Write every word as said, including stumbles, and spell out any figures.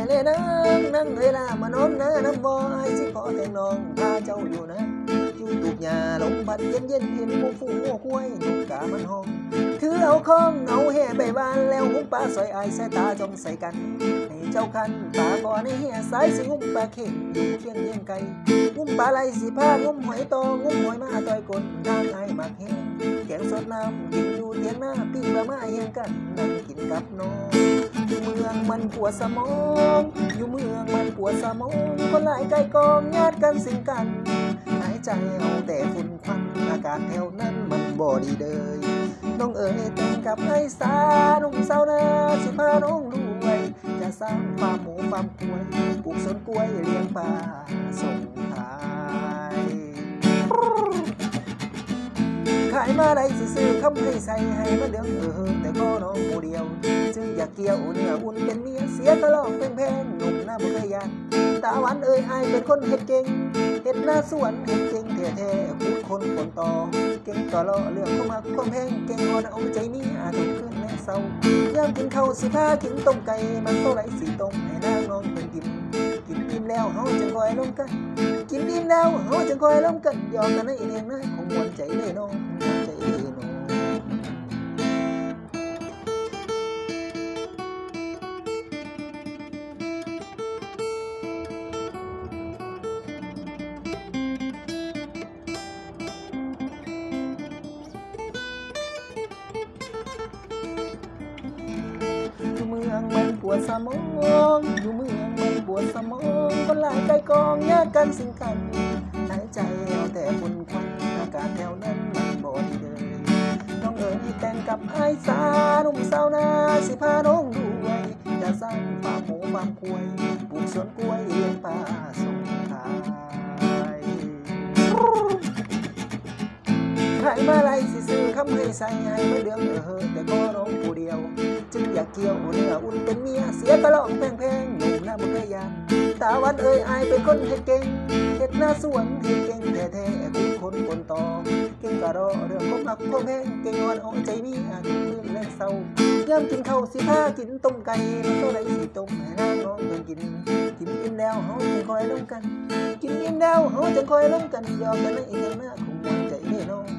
เล่นั่งนั่งเวลามานอนนะน้ำบ่อไอ้สิขอแต่งน้องพาเจ้าอยู่นะอยู่ตุกหญ้าลมพัดเย็นเย็นเห็นหมูฟูหัวคุ้ยนกกามันห้องถือเอาข้องเอาแห่ใบบานแล้วหุ้มปลาสอยไอ้สายตาจ้องใส่กันให้เจ้าคันปลาบ่อในเหี่ยสายสิหุ้มปลาเข็งอยู่เคียงเยี่ยงไก่หุ้มปลาไหลสิพางุ้มหอยตองงุ้มหอยมาต่อยกลทางไอ้หมักแห้งแกงสดน้ำกินอยู่เตียงหน้าปิ้งปลามาเฮียงกันนั่งกินกับน้องอยู่เมืองมันปวดสมองอยู่เมืองมันปวดสมองคนหลายไก่กองญาติกันสิ่งกันหายใจเอาแต่ฝุ่นควันอากาศแถวนั้นมันบ่ดีเลยน้องเอ๋ยแต่งกับไอ้สาหนุ่มสาวนาสิพาน้องรวยจะสร้างฟาร์มหมูฟาร์มกล้วยปลูกสวนกล้วยเลี้ยงปลาส่งขายขายมาได้ซื้อคำให้ใส่ให้มาเดืองเออแต่ก็น้องผู้เดียวจึงอยากเกี่ยวเนื้ออุ่นเป็นเมียเสียตลอดแพงๆหนุ่มหน้าบุคยานตาหวานเอ่ยอายเป็นคนเฮ็ดเก่งเฮ็ดหน้าสวนเฮ็ดเก่งแท้ๆคุดคนคนต่อเก่งต่อเลาะเรื่องความหักความแพงเก่งอ่อนเอาใจมีอาทุกคืนและเศร้ายามกินข้าวสิพากินต้มไก่มันเท่าไรสิต้มให้นางน้องเพิ่นกินกินอิ่มแล้วเฮาจังคอยล้มกันกินอิ่มแล้วเฮาจังคอยล้มกันยอมกันในเนียงนะของมวลใจเลยน้องใจเลยน้องเมืองมันปวดสมองอยู่เมืองมันปวดสมองคนหลายใจกองแยกกันสิ่งกันหายใจเอาแต่ฝุ่นควันอากาศแถวนั้นมันบ่ดีเลยน้องเอ๋ยแต่งกับไอ้สาหนุ่มสาวนาสิพาน้องด้วยจะสร้างฟาร์มหมูฟาร์มกล้วยปลูกสวนกล้วยเลี้ยงปลาส่งขายขายมาไล่สิซื้อคำให้ใส่ให้มาเดืองเออแต่ก็น้องผู้เดียวจึงอยากเกี่ยวเนื้ออุ่นเป็นเมียเสียตลอดแพงๆหนุ่มหน้าบุคยานตาวันเอ่ยอายเป็นคนเฮ็ดเก่งเฮ็ดหน้าสวนเฮ็ดเก่งแท้ๆคุยคนคนต่อเก่งกะรอเรื่องความหักความแพงเก่งอ่อนเอาใจมีอาทุกคืนและเศร้ายามกินข้าวสิพากินต้มไก่เท่าไรสิต้มให้นางน้องเพิ่นกินกินอิ่มแล้วเฮาจังคอยล้มกันกินอิ่มแล้วเฮาจังคอยล้มกันยอมกันในอีกอย่างหน้าคงมวลใจแน่นอน